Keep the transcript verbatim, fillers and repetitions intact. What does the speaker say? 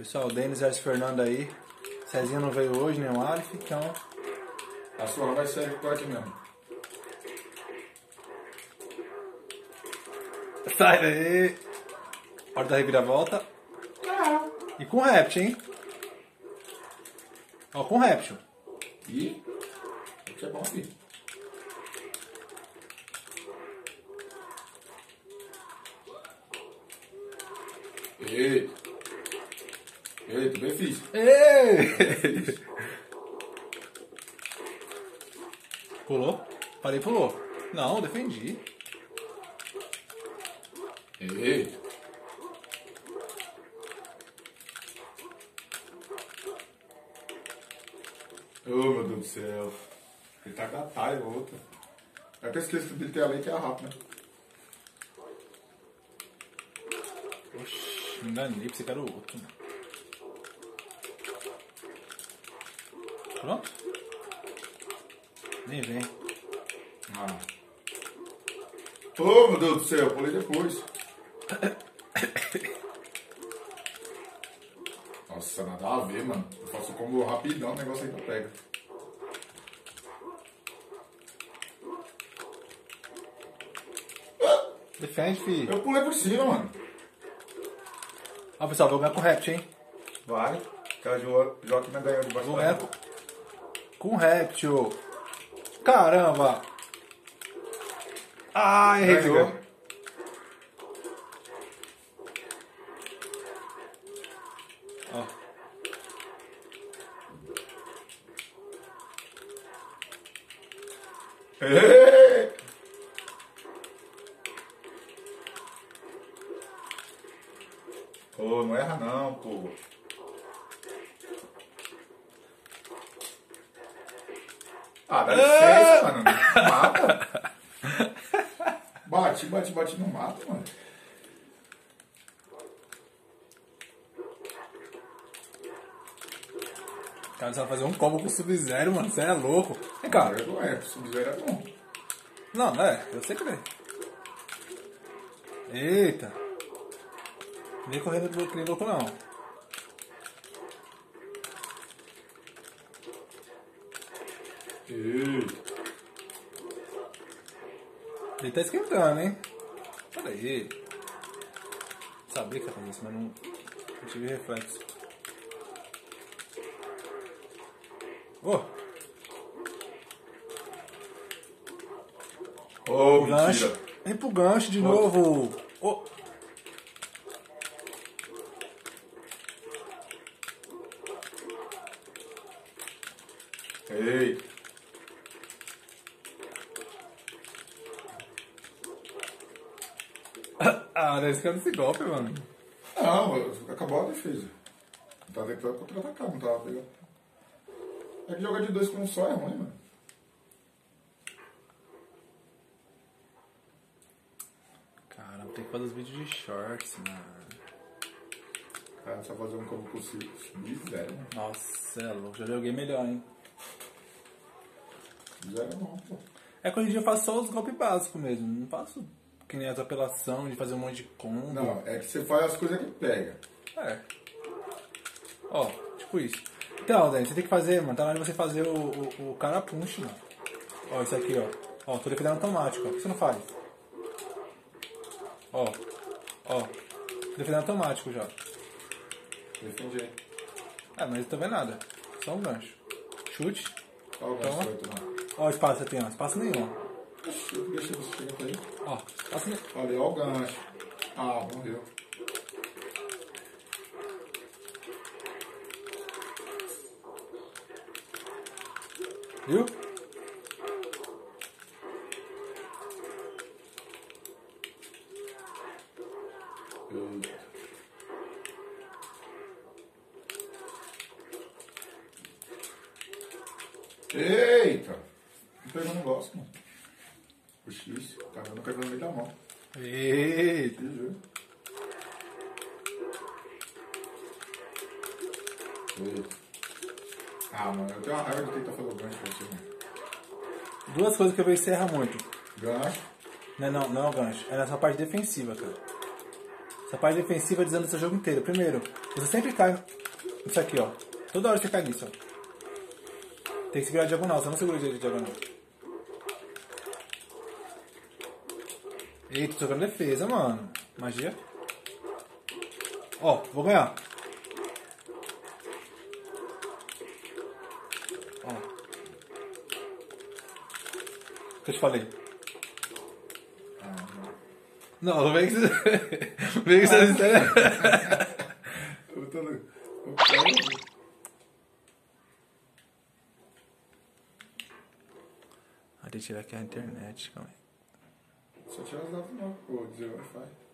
Pessoal, o Denis versus Fernando aí. Cezinha não veio hoje, nem o Alif, então... A sua vai ser por aqui mesmo. Sai daí! Hora da reviravolta. E com réptil, hein? Ó, com réptil. E... Isso é bom, filho. Eita. Eita, bem fiz. Ei! Pulou? Parei, pulou. Não, defendi. Eita. Oh, meu Deus do céu. Ele tá com a talha, o outro. É que eu esqueço que ele tem a lei que é rápido, né? Oxi, me enganei, pensei que era o outro. Pronto? Nem vem. Ah. Oh, meu Deus do céu, eu pulei depois. Nossa, nada a ver, mano. Eu faço combo rapidão, o negócio aí não pega. Defende, filho. Eu pulei por cima, mano. Ó, pessoal, vou ganhar com réptil, hein? Vai. Que a Jo- Joaquina ganhou de baixo Vou pra ganhar cima. com réptil. Caramba! Ai, errei. Ganhou. Ó. Ei! Pô, não erra não, pô. Ah, dá licença, mano. Não mata. Bate, bate, bate, não mata, mano. Cara, você vai fazer um combo com o Sub-Zero, mano. Você é louco. Vem cá. Não é, Sub-Zero é bom. Não, é. Eu sei que é. Eita. Nem correndo do que nem louco, não. Eita. Ele tá esquentando, hein? Olha aí. Sabia que ia fazer isso, mas não, não tive reflexo. Ô! Ô, Gancho. mentira. Vem pro gancho de Ô. novo. Ô! Eita. Ah, deve ficar nesse golpe, mano. Não, acabou a defesa. Tá tentando contra-atacar, não tava pegando. É que jogar de dois com um só é ruim, mano. Cara, tem que fazer os vídeos de shorts, mano. Cara, só fazer um combo possível. Zero, mano. Nossa, é louco. Já joguei melhor, hein? Zero é bom, pô. É que hoje em dia eu faço só os golpes básicos mesmo. Não faço que nem as apelação de fazer um monte de combo. Não, é que você faz as coisas que pega. É. Ó, tipo isso. Então, Dani, você tem que fazer, mano. Tá na hora de você fazer o, o, o cara punch, mano. Ó, isso aqui, ó. Ó, tô defendendo automático, ó. Por que você não faz? Ó. Ó. Tô defendendo automático já. Defendi aí. É, mas não tô vendo nada. Só um gancho. Chute. Olha o Toma. gancho oito, mano. Ó o espaço que você tem, ó. Espaço nenhum. Deixa você chegar até aí. Ó, espaço nenhum. Olha, olha o gancho. Ah, morreu. Viu? Eita. Eita! Não pegou o negócio, mano. O X, tá vendo? Caiu no meio da mão. Eita. G G. Eita. Ah, mano, eu tenho uma raiva de tentar fazer o gancho pra você, mano. Duas coisas que eu vejo que você erra muito. Gancho. Não, é não, não é o gancho. É nessa parte defensiva, cara. Essa parte defensiva desanda seu jogo inteiro. Primeiro, você sempre cai nisso aqui, ó. Toda hora você cai nisso, ó. Tem que segurar a diagonal, você não segura direito a diagonal. Eita, tô jogando defesa, mano. Magia. Ó, vou ganhar. Ó. O que eu te falei? Não, não vem que você... Vem que você não está... Eu tô no... Eu quero... Ah, deixa eu tirar aqui a internet, calma aí. Só tirar os dados não, pô, dizer Wi-Fi.